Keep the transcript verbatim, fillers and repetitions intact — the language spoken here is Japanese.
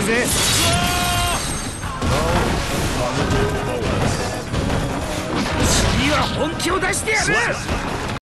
ぜ。次は本気を出してやる。